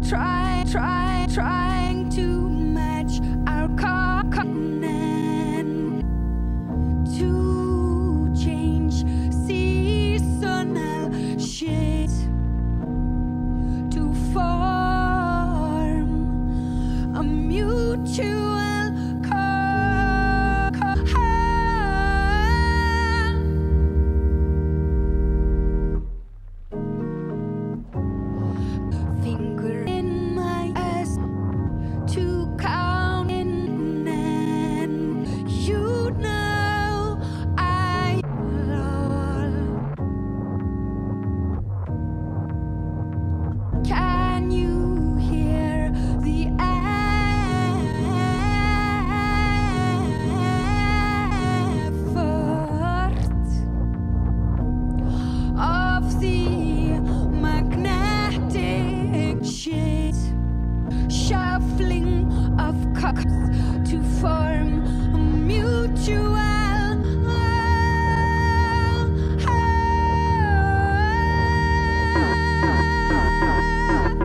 trying to match our continent, to change seasonal shades, to form a mutual finger in my ass to count in, and you know I love. Can you hear the effort of the magnetic shit, shuffling of cups to form a mutual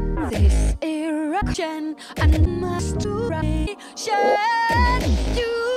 this erection and masturbation.